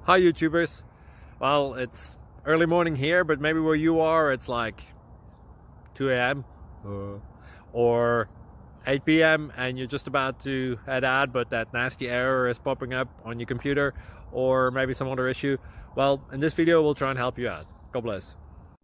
Hi YouTubers. Well, it's early morning here, but maybe where you are it's like 2 a.m. or 8 p.m. and you're just about to head out, but that nasty error is popping up on your computer, or maybe some other issue. Well, in this video we'll try and help you out. God bless.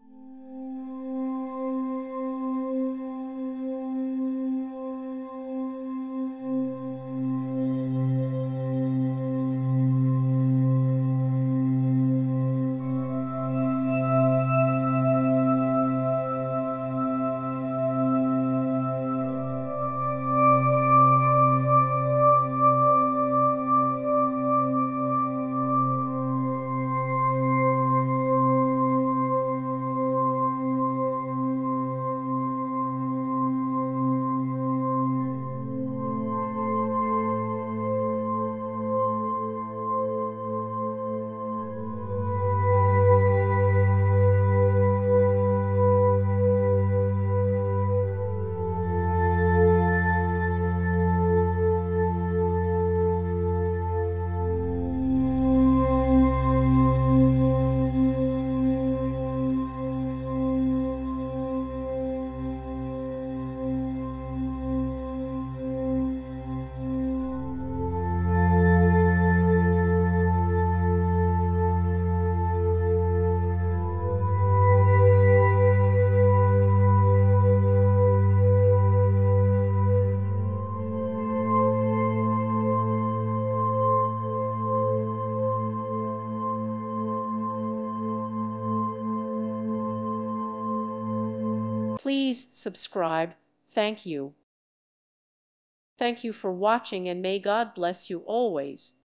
Please subscribe. Thank you. Thank you for watching, and may God bless you always.